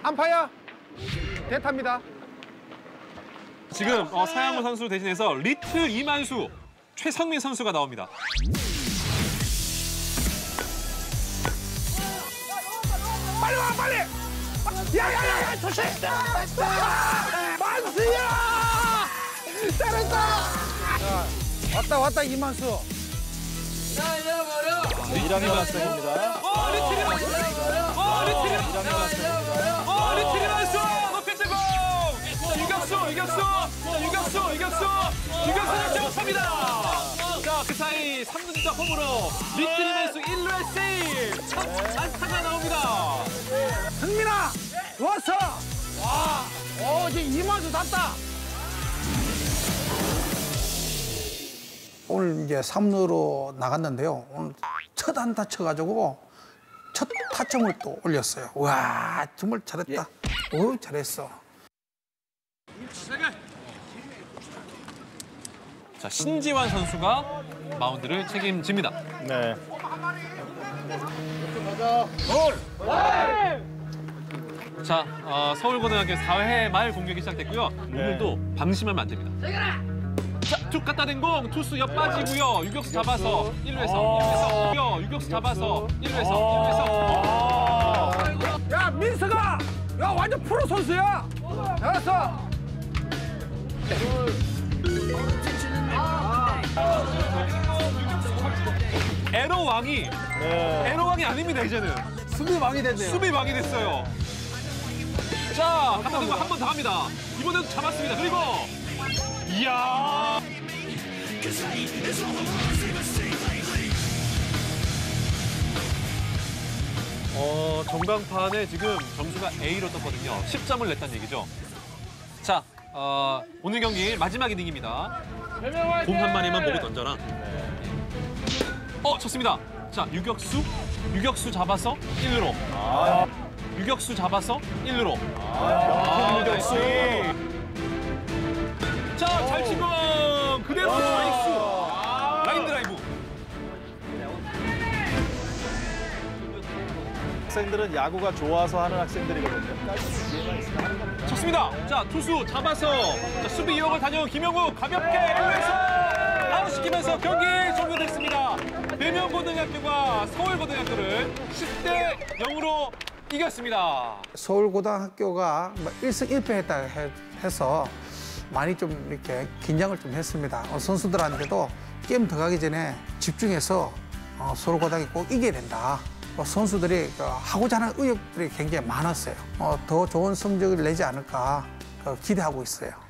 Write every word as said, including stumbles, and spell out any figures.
안파야 대타입니다. 지금 어, 사양무 선수 대신해서 리틀 이만수 최성민 선수가 나옵니다. 빨리 와 빨리. 야야야야 조심. 만수야. 잘했다. 자, 왔다 왔다 이만수. 이랑이 맞습니다. 어, 리틀 이만수. 어, 리틀 이만수. 어, 리틀 이만수. 높이째 공. 유격수, 유격수, 유격수, 유격수, 유격수 잡지 못합니다. 자, 그 사이 삼 분자 홈으로 리틀 이만수 일 루의 세이브. 첫 안타가 나옵니다. 승민아 왔어. 와, 어 이제 이만수 났다. 오늘 이제 삼 루로 나갔는데요. 오늘 첫 안타 쳐가지고 첫 타점을 또 올렸어요. 와 정말 잘했다. 오 잘했어. 자, 신지환 선수가 마운드를 책임집니다. 네. 자, 어, 서울고등학교 사 회 말 공격이 시작됐고요. 네. 오늘도 방심하면 안 됩니다. 자, 툭 갖다 댄 공, 투수 옆 빠지고요. 유격수 잡아서 일 루에서, 일 루에서, 유격수 잡아서 일 루에서, 일 루에서. 야 민서가 야 완전 프로 선수야. 잘했어. 에러 왕이 네. 에러 왕이 아닙니다 이제는. 수비 왕이 됐네요. 수비 왕이 됐어요. 자, 갖다 댄 거 한 번 더 합니다. 이번에도 잡았습니다. 그리고 이야. 어, 전광판에 지금 점수가 A로 떴거든요. 십 점을 냈다는 얘기죠. 자, 어, 오늘 경기 마지막 이닝입니다. 공 한 마리만 보고 던져라. 어, 쳤습니다. 자, 유격수, 유격수 잡아서 일 루로. 유격수 잡아서 일 루로. 아, 유격수. 자, 잘 치고 그대로 나이스. 라인 드라이브. 학생들은 야구가 좋아서 하는 학생들이거든요. 쳤습니다. 자, 투수 잡아서 자, 수비 이역을 다녀온 김영우 가볍게 일 루에서 아웃시키면서 경기 종료됐습니다. 대명고등학교가 서울고등학교를 십 대 영으로 이겼습니다. 서울고등학교가 일 승 일 패 했다 해- 해서 많이 좀 이렇게 긴장을 좀 했습니다. 어, 선수들한테도 게임 들어가기 전에 집중해서 어, 서울고등학교 꼭 이겨야 된다. 어, 선수들이 그, 하고자 하는 의욕들이 굉장히 많았어요. 어, 더 좋은 성적을 내지 않을까 어, 기대하고 있어요.